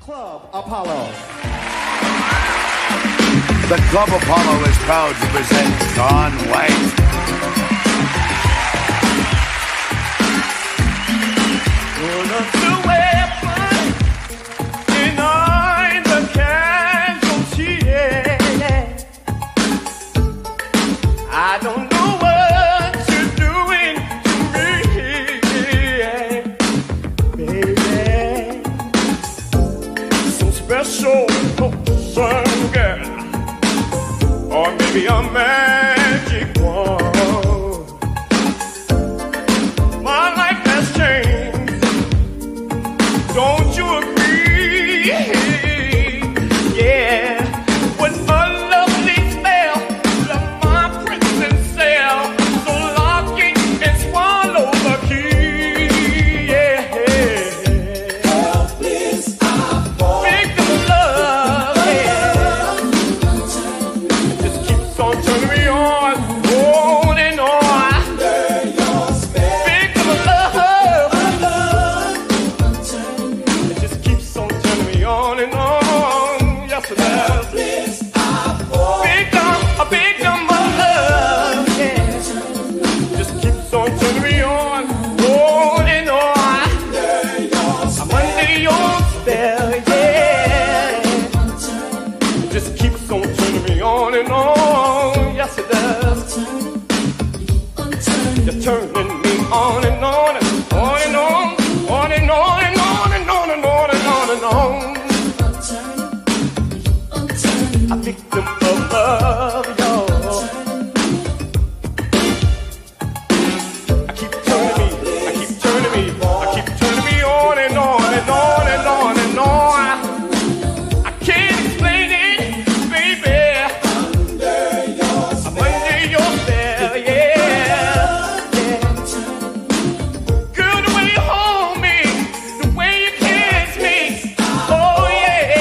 Club Apollo. The Club Apollo is proud to present Don White. One of the weapons behind the casualty. I don't know what you're doing to me, baby. Some special person, girl, or maybe a magic wand. My life has changed. Don't you agree? Yeah. What a lovely spell, love my prison cell. So lock it and swallow the key. Yeah. Helpless, victim love. Yeah. Just keeps on turning me on, on and on. Victim love. It just keeps on turning me on and on. Yes, it does. Victim, a victim of love. Yeah. Just keeps on turning me on and on. I'm under your spell, yeah. It just keeps on turning me on and on. Yes, it does. You're turning me on and on and on and on, on and on and on and on and on and on and on. A victim of love, y'all. I keep turning me on and on and on and on and on. I can't explain it, baby. I'm under your spell, yeah. Girl, the way you hold me, the way you kiss me, oh yeah.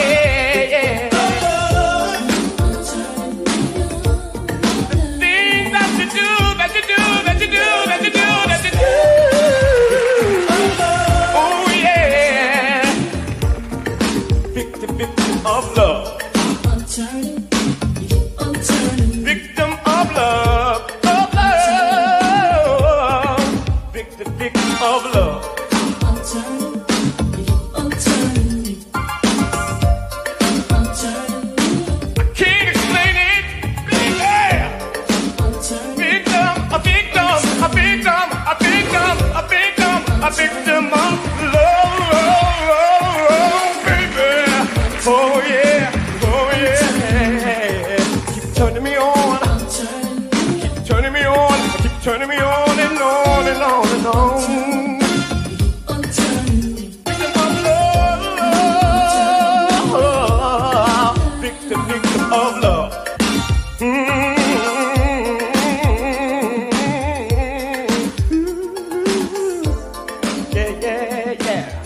The things that you do, that you do, that you do, that you do, that you do. Oh yeah. Victim of love. Victim of love, victim of love. I can't explain it, baby. Victim, a victim, a victim, a victim, a victim, a victim of love, baby. Oh yeah, oh yeah. Keep turning me on, keep turning me on, keep turning me on and on and on and on. Victim of love, victim of love. Yeah, yeah, yeah.